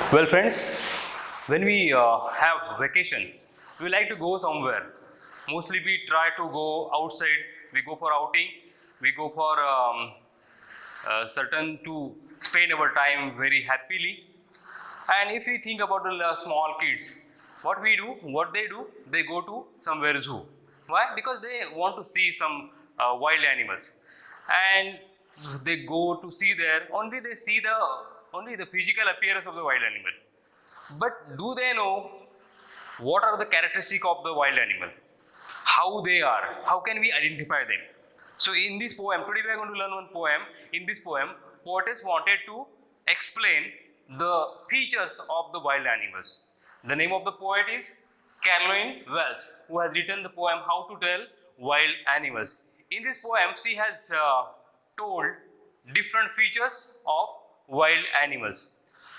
Well, friends, when we have vacation, we like to go somewhere. Mostly we try to go outside, we go for outing, we go for certain to spend our time very happily. And if we think about the small kids, what they do, they go to somewhere zoo. Why? Because they want to see some wild animals, and they go to see there. Only they see the physical appearance of the wild animal. But do they know what are the characteristics of the wild animal? How they are? How can we identify them? So in this poem, today we are going to learn one poem. In this poem, poetess wanted to explain the features of the wild animals. The name of the poet is Caroline Welch, who has written the poem How to Tell Wild Animals. In this poem, she has told different features of wild animals.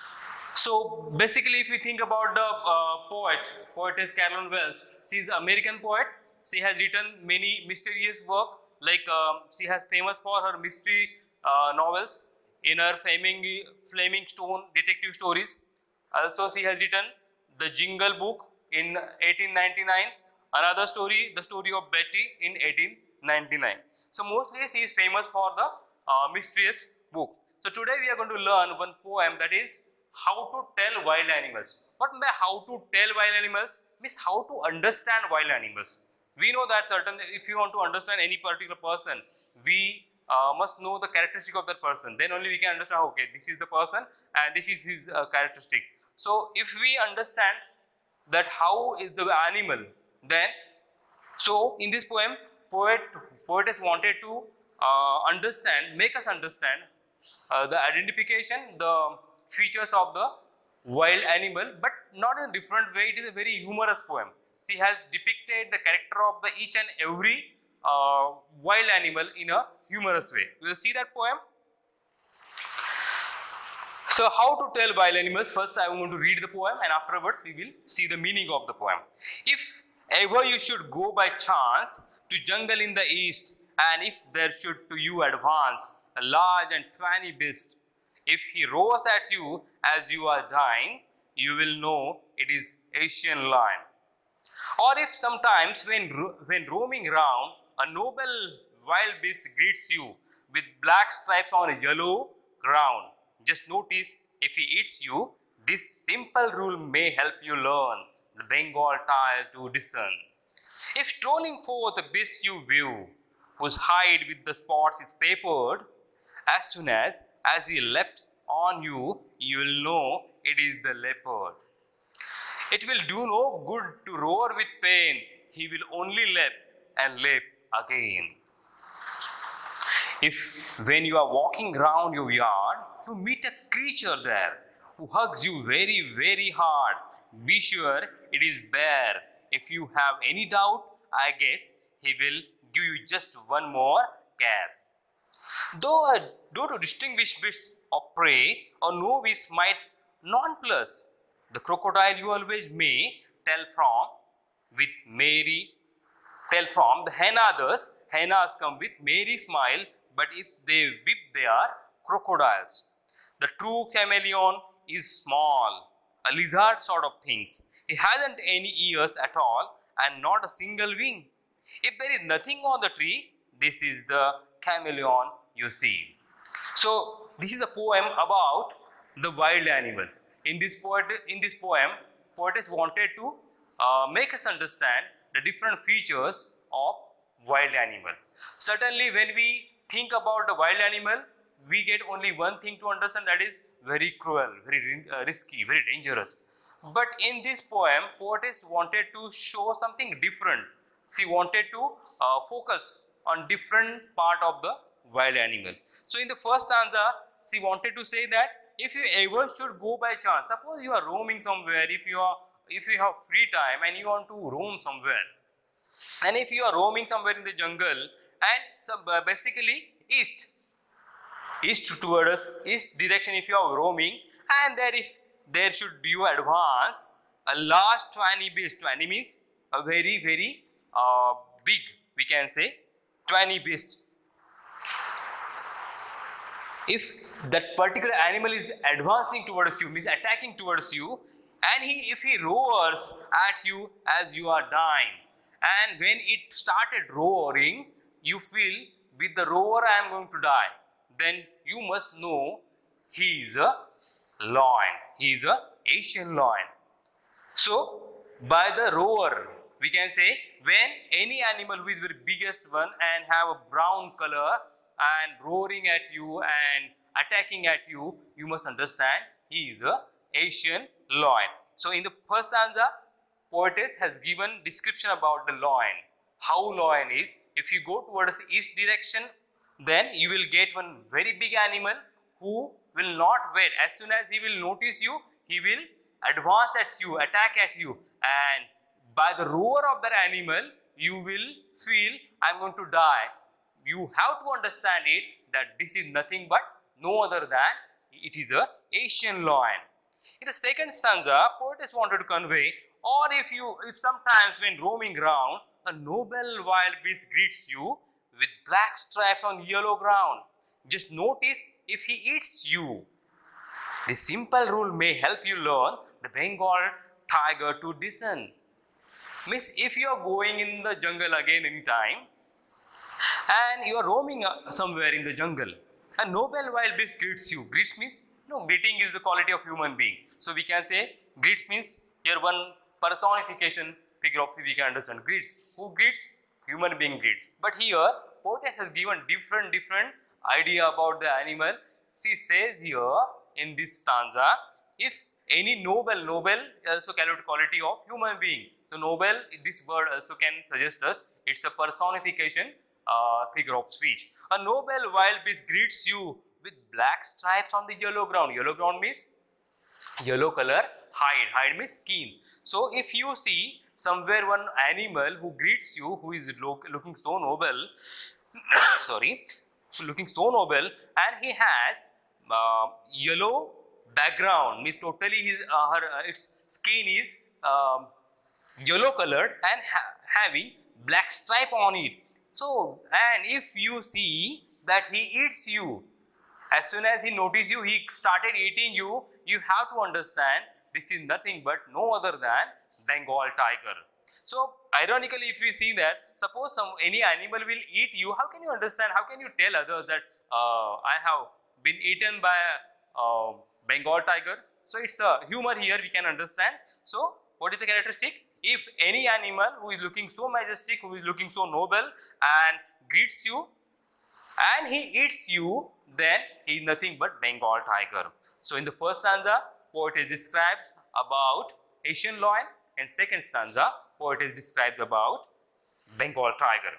So basically, if we think about the poetess Caroline Welch, she is an American poet. She has written many mysterious work, like she has famous for her mystery novels in her Flaming Stone detective stories. Also, she has written The Jingle Book in 1899. Another story, The Story of Betty in 1899. So mostly she is famous for the mysterious book. So today we are going to learn one poem, that is how to tell wild animals. What by how to tell wild animals means how to understand wild animals. We know that if you want to understand any particular person, we must know the characteristic of that person. Then only we can understand, okay, this is the person and this is his characteristic. So if we understand that how is the animal, then so in this poem, poetess wanted to make us understand the identification, the features of the wild animal, but not in a different way. It is a very humorous poem. She has depicted the character of the each and every wild animal in a humorous way. We will see that poem. So how to tell wild animals? First I am going to read the poem, and afterwards we will see the meaning of the poem. If ever you should go by chance to jungle in the east, and if there should to you advance a large and twanny beast, if he roars at you as you are dying, you will know it is Asian lion. Or if sometimes when roaming round, a noble wild beast greets you with black stripes on a yellow ground, just notice if he eats you, this simple rule may help you learn the Bengal tiger to discern. If strolling forth a beast you view, whose hide with the spots is papered, as soon as he left on you, you will know it is the leopard. It will do no good to roar with pain, he will only leap and leap again. If when you are walking round your yard, you meet a creature there who hugs you very, very hard, be sure it is bear. If you have any doubt, I guess he will give you just one more care. Though to distinguish beasts of prey, a novice might nonplus the crocodile you always may tell from the henna thus. Hennas come with merry smile, but if they whip they are crocodiles. The true chameleon is small, a lizard sort of things. He hasn't any ears at all and not a single wing. If there is nothing on the tree, this is the chameleon you see. So this is a poem about the wild animal. In this poem, poetess wanted to make us understand the different features of wild animal. Certainly, when we think about the wild animal, we get only one thing to understand, that is very cruel, very risky, very dangerous. But in this poem, poetess wanted to show something different. She wanted to focus on different part of the wild animal. So in the first stanza, she wanted to say that if you ever should go by chance, suppose you are roaming somewhere, if you have free time and you want to roam somewhere, and if you are roaming somewhere in the jungle, and so basically east towards east direction, if you are roaming, and if there should you advance a large twanny beast. Twanny means a very, very big, we can say, twanny beast. if that particular animal is advancing towards you, means attacking towards you, and if he roars at you as you are dying, and when it started roaring, you feel with the roar I am going to die, then you must know he is a lion. He is a Asian lion. So by the roar, we can say when any animal who is very biggest one and have a brown color and roaring at you and attacking at you, you must understand he is a Asian lion. So in the first stanza, poetess has given description about the lion, how lion is. If you go towards the east direction, then you will get one very big animal who will not wait. As soon as he will notice you, he will advance at you, attack at you, and by the roar of that animal, you will feel I am going to die. You have to understand it that this is nothing but no other than it is a Asian lion. In the second stanza, poetess wanted to convey, or if sometimes when roaming round, a noble wild beast greets you with black stripes on yellow ground. Just notice if he eats you. This simple rule may help you learn the Bengal tiger to discern. Means if you are going in the jungle again anytime and you are roaming somewhere in the jungle, a noble wild beast greets you. Greets means, greeting is the quality of human being. So we can say greets means here one personification figure of speech we can understand. Greets. Who greets? Human being greets. But here poetess has given different idea about the animal. She says here in this stanza, if any noble also cannot quality of human being. So noble, this word also can suggest us it's a personification figure of speech. A noble wild beast greets you with black stripes on the yellow ground. Yellow ground means yellow color, hide means skin. So if you see somewhere one animal who greets you, who is looking so noble, sorry, looking so noble, and he has yellow background, means totally his its skin is yellow colored and having black stripe on it. So, and if you see that he eats you, as soon as he noticed you, he started eating you, you have to understand this is nothing but no other than Bengal tiger. So ironically, if we see that, suppose any animal will eat you, how can you understand, how can you tell others that I have been eaten by a Bengal tiger? So it's a humor here we can understand. So what is the characteristic? If any animal who is looking so majestic, who is looking so noble and greets you and he eats you, then he is nothing but Bengal tiger. So in the first stanza, poetess describes about Asian lion, and second stanza, poetess describes about Bengal tiger.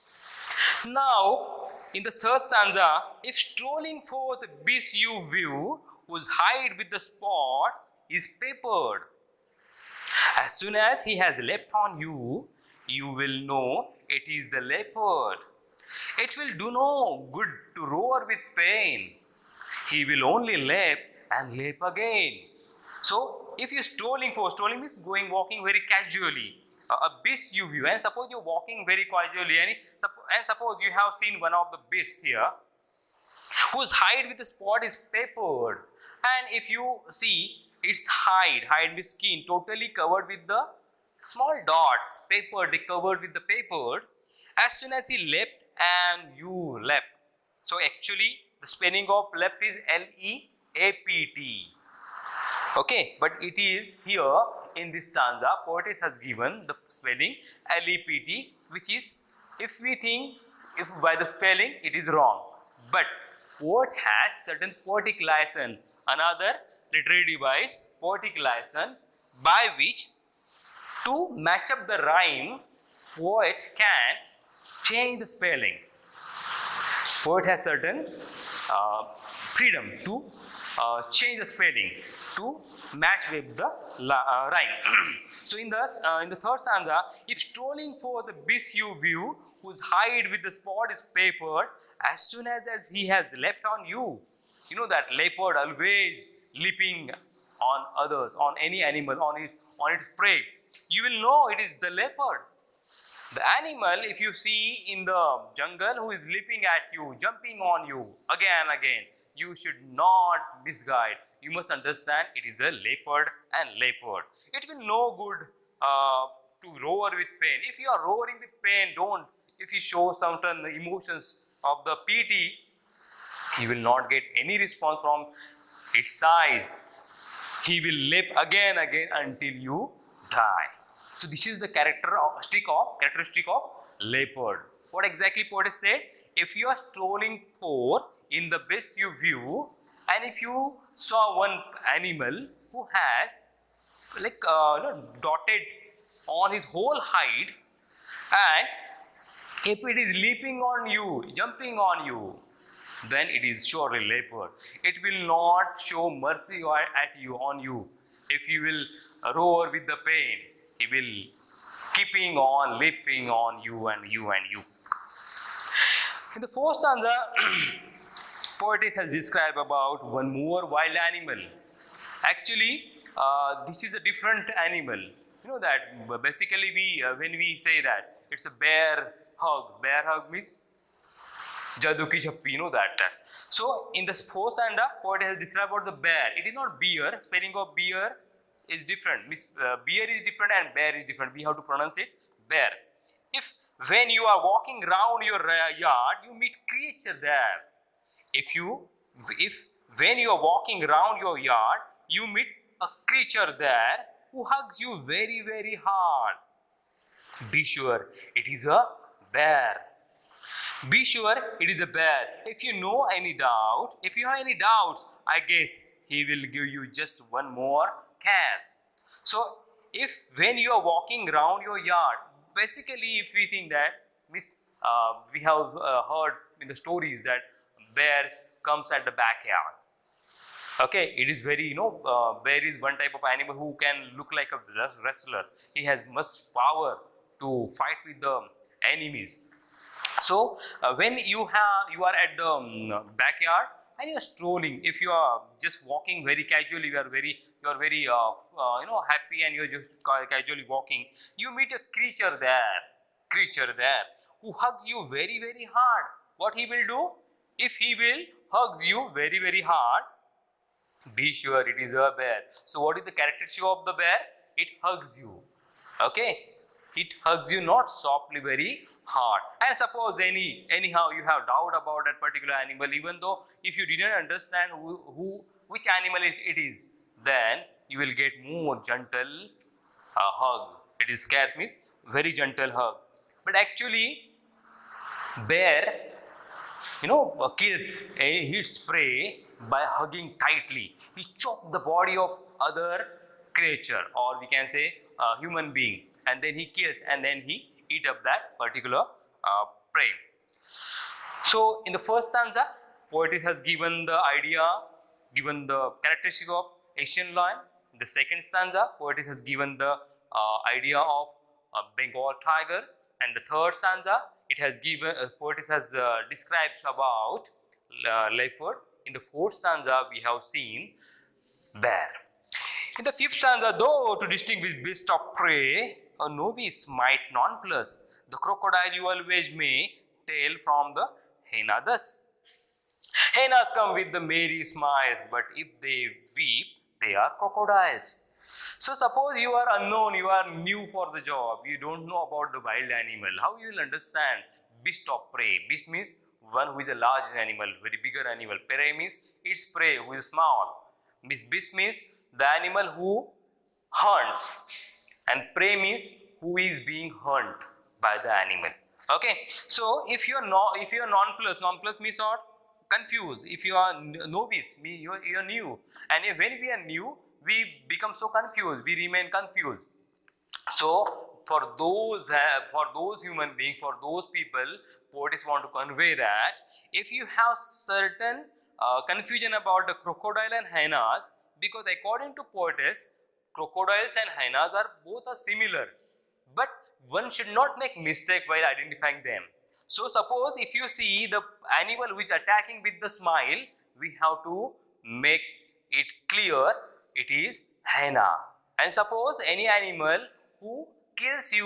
Now, in the third stanza, if strolling forth beast you view, whose hide with the spots is papered. As soon as he has leapt on you, you will know it is the leopard. It will do no good to roar with pain. He will only leap and leap again. So, if you strolling means walking very casually. A beast you view, and suppose you're walking very casually, and suppose you have seen one of the beasts here, whose hide with the spot is papered, and if you see its hide with skin totally covered with the small dots, papered, covered with the papered. As soon as he leapt and you leapt. So actually the spelling of leapt is L-E-A-P-T. Okay, but it is here in this stanza, poetess has given the spelling L-E-P-T, which is, if we think, if by the spelling it is wrong. But poet has certain poetic license, another literary device, poetic license, by which to match up the rhyme, poet can change the spelling. Poet has certain freedom to change the spelling to match with the rhyme. So in the third stanza, if strolling for the beast you view, whose hide with the spot is papered, as soon as he has leapt on you, you know that leopard always leaping on others, on any animal, on its prey, you will know it is the leopard. The animal, if you see in the jungle, who is leaping at you, jumping on you again and again, you should not misguide. You must understand it is a leopard and leopard. It will no good to roar with pain. If you are roaring with pain, don't. If you show certain emotions of the pity, you will not get any response from its side. He will leap again and again until you die. So this is the characteristic of leopard. What exactly poet said? If you are strolling forth in the best you view, and if you saw one animal who has like dotted on his whole hide, and if it is leaping on you, jumping on you, then it is surely leopard. It will not show mercy at you on you. If you will roar with the pain, he will keeping on leaping on you and you and you. In the fourth stanza, poetess has described about one more wild animal. Actually, this is a different animal. You know that basically when we say that it's a bear hug. Bear hug means Jadu ki chappi, you know that. So in the fourth stanza, poet has described about the bear. It is not beer. Spelling of beer is different. Beer is different and bear is different. We have to pronounce it bear. If when you are walking around your yard, you meet creature there. If when you are walking around your yard, you meet a creature there who hugs you very, very hard. Be sure it is a bear. Be sure it is a bear. If you know any doubt, if you have any doubts, I guess he will give you just one more chance. So if when you are walking around your yard, basically if we think that we have heard in the stories that bears comes at the backyard. Okay, it is very, bear is one type of animal who can look like a wrestler. He has much power to fight with the enemies. So when you are at the backyard and you are strolling, if you are just walking very casually, you are very happy and you are just casually walking, you meet a creature there who hugs you very, very hard. What he will do? If he will hugs you very, very hard, be sure it is a bear. So what is the characteristic of the bear? It hugs you. Okay, it hugs you not softly, very hard. And suppose anyhow you have doubt about that particular animal, even though if you didn't understand which animal it is, then you will get more gentle hug. It is cat means very gentle hug. But actually bear kills its prey by hugging tightly. He chokes the body of other creature, or we can say human being, and then he kills and then he eat up that particular prey. So in the first stanza, poet has given the characteristic of Asian lion. In the second stanza, poet has given the idea of Bengal tiger, and the third stanza, poet has described about leopard. In the fourth stanza, we have seen bear. In the fifth stanza, though to distinguish beast of prey, a novice might nonplus. The crocodile you always may tell from the hyena thus. Hyenas come with the merry smile, but if they weep, they are crocodiles. So suppose you are unknown, you are new for the job, you don't know about the wild animal. How you will understand beast of prey? Beast means one who is a large animal, very bigger animal. Prey means its prey who is small. Beast means the animal who hunts, and prey means who is being hunted by the animal. Okay, so if you are nonplus means what? Confused. If you are novice, you are new, and when we are new, we become so confused. We remain confused. So for those human beings, for those people, poets want to convey that if you have certain confusion about the crocodile and hyenas, because according to poets, crocodiles and hyenas are both similar, but one should not make mistake while identifying them. So suppose if you see the animal which is attacking with the smile, we have to make it clear it is hyena. And suppose any animal who kills you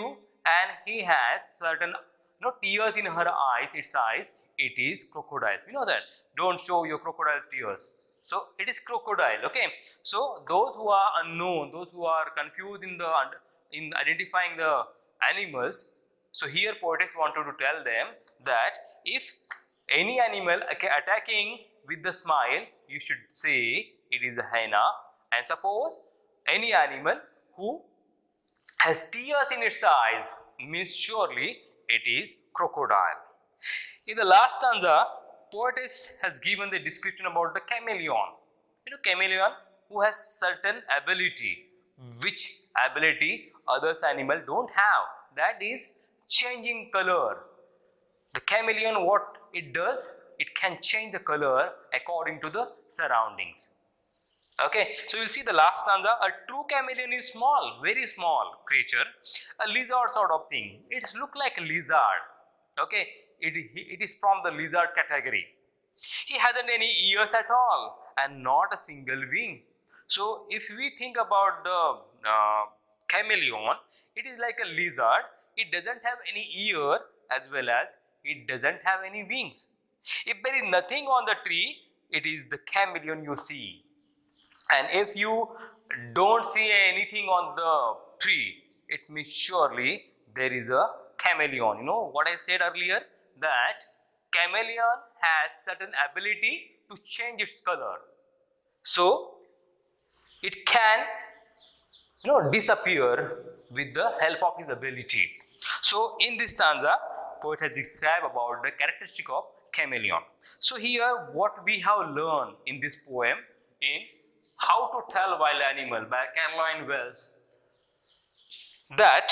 and he has certain tears in her eyes, its eyes, it is crocodile. You know that. Don't show your crocodile tears. So it is crocodile. Okay. So those who are unknown, those who are confused in identifying the animals. So here poetess wanted to tell them that if any animal attacking with the smile, you should say it is a hyena. And suppose any animal who has tears in its eyes, means surely it is crocodile. In the last stanza, poetess has given the description about the chameleon. Chameleon who has certain ability, which ability others animal don't have. That is changing color. The chameleon, what it does, it can change the color according to the surroundings. Okay, so you'll see the last stanza. A true chameleon is small, very small creature, a lizard sort of thing. It looks like a lizard. Okay, it is from the lizard category. He hasn't any ears at all and not a single wing. So if we think about the chameleon, it is like a lizard. It doesn't have any ear as well as it doesn't have any wings. If there is nothing on the tree, it is the chameleon you see. And if you don't see anything on the tree, it means surely there is a chameleon. You know what I said earlier, that chameleon has certain ability to change its color. So it can disappear with the help of his ability. So in this stanza, poet has described about the characteristic of chameleon. So here what we have learned in this poem is How to Tell Wild Animal by Caroline Wells, that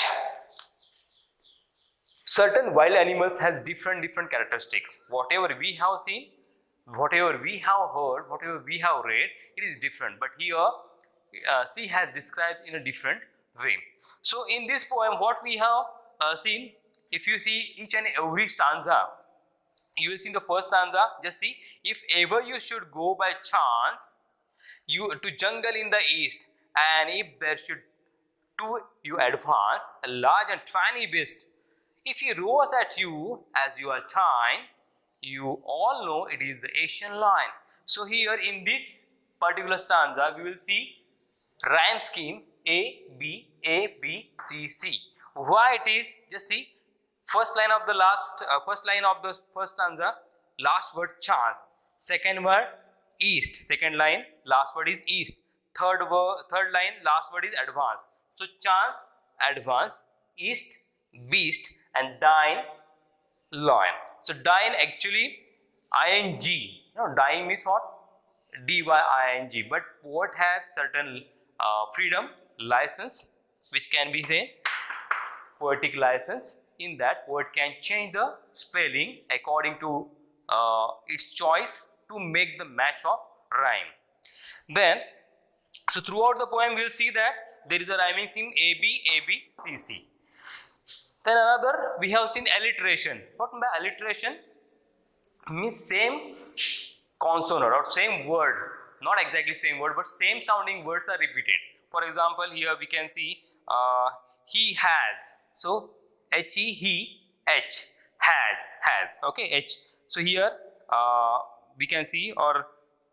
certain wild animals has different characteristics. Whatever we have seen, whatever we have heard, whatever we have read, it is different. But here she has described in a different way. So in this poem, what we have seen, if you see each and every stanza, you will see in the first stanza, just see, if ever you should go by chance to jungle in the east, and if there should to you advance a large and tiny beast, if he roars at you as you are tying, you all know it is the Asian lion. So here in this particular stanza, we will see rhyme scheme A, B, A, B, C, C. Why it is? Just see, first line of the first stanza, last word chance. Second word east. Second line, last word is east. Third line, last word is advance. So chance, advance, east, beast, and dine, lion. So dine actually ing. Dine means what? D-Y-I-N-G. But poet has certain freedom, license, which can be say poetic license. In that, poet can change the spelling according to its choice to make the match of rhyme. Then, so throughout the poem, we will see that there is a rhyming theme A, B, A, B, C, C. Then another, we have seen alliteration. What by alliteration? Means same consonant or same word, not exactly same word, but same sounding words are repeated. For example, here we can see he has. So H-E, he, H, has. Okay, H. So here we can see, or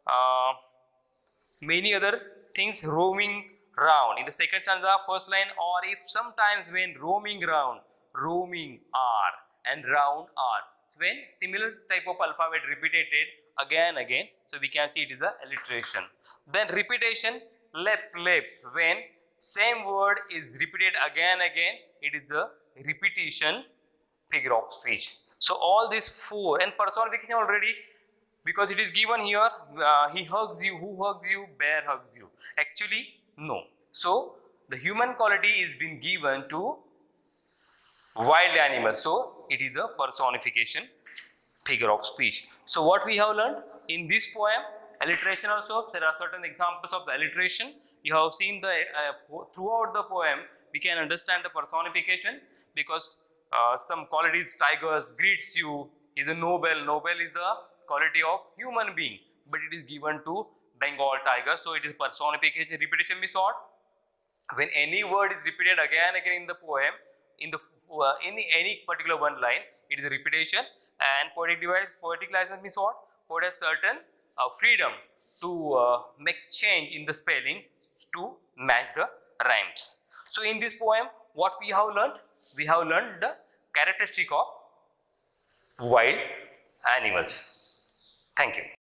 many other things, roaming round. In the second stanza, first line, or if sometimes when roaming round, roaming R and round R. When similar type of alphabet repeated again, so we can see it is a alliteration. Then repetition, lep. When same word is repeated again, it is the repetition figure of speech. So all these four, and personification already, because it is given here, he hugs you, who hugs you, bear hugs you. Actually, no. So the human quality is being given to wild animals. So it is a personification figure of speech. So what we have learned in this poem, alliteration also, there are certain examples of the alliteration. You have seen the throughout the poem, we can understand the personification, because some qualities, tigers greets you, is a noble. Noble is the quality of human being, but it is given to Bengal tiger. So it is personification. Repetition means what? When any word is repeated again in the poem, in the any particular one line, it is a repetition. And poetic license means what? Poet has certain freedom to make change in the spelling to match the rhymes. So in this poem, what we have learned? We have learned the characteristic of wild animals. Thank you.